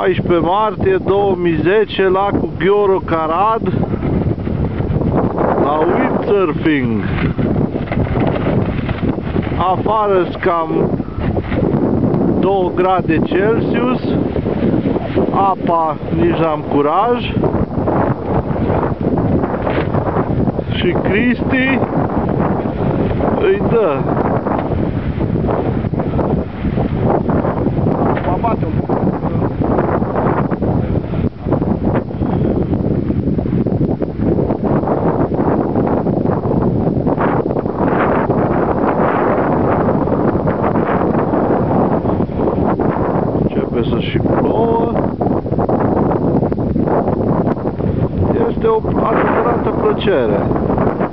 14 martie 2010, lacul Gheoro Carad, la windsurfing. Afară sunt cam 2 grade Celsius, apa nici n-am curaj și Cristi îi dă. Începe să și plouă. Este o adevărată plăcere.